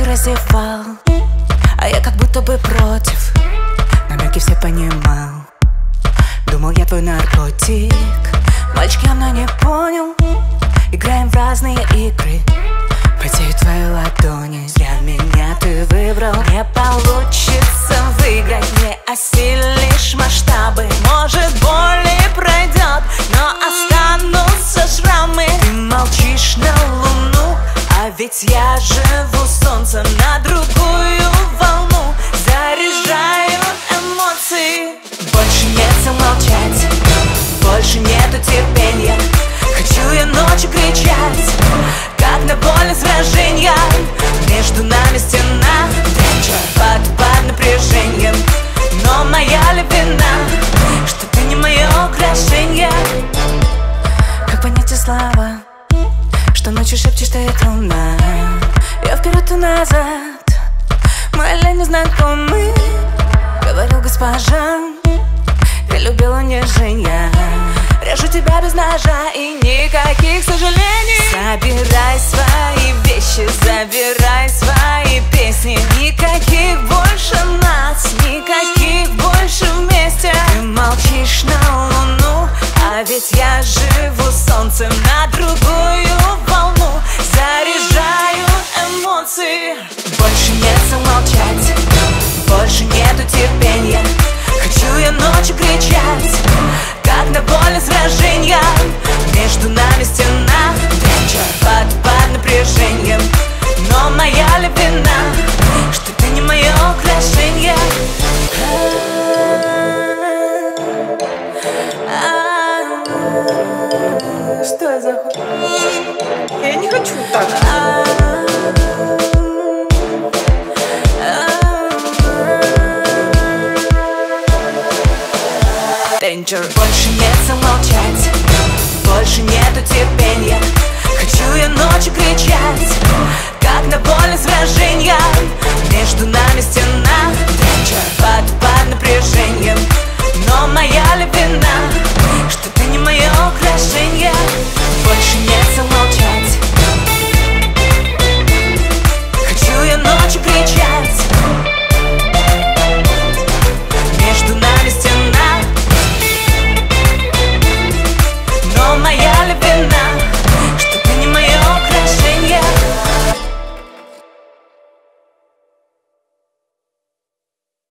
раздевал, а я как будто бы против. Намеки все понимал. Думал, я твой наркотик. Мальчик явно не понял. Играем в разные игры. Потеют твои ладони. Зря меня ты выбрал. Не получится выиграть. Не осилишь масштабы. Может, боль и пройдет, но останутся шрамы. Ты молчишь на луну, а ведь я живу солнцем на другую волну. Заряжаю эмоции. Больше нет сил молчать, больше нету терпения. Хочу я ночью кричать, как на поле сражения. Между нами стена, под напряжением. Но моя ли вина, что ты не мое украшение? Как понять те слова, что ночью шепчешь, ты луна? Я вперед и назад, мы ли не знакомы? Говорил госпожа, я любила унижения. Режу тебя без ножа и никаких сожалений. Забирай свои вещи, забирай свои песни. Никаких больше нас, никаких больше вместе. Ты молчишь на луну, а ведь я живу солнцем на другую волну. Заряжаю эмоции. Больше нет сил молчать, больше нету терпения. Хочу я ночью кричать, как на поле сражения. Между нами стена, под напряжением. Но моя ли вина, что ты не мое украшение? Что за хуй? Я не хочу так. Danger. Больше нет сил молчать, больше нету терпения.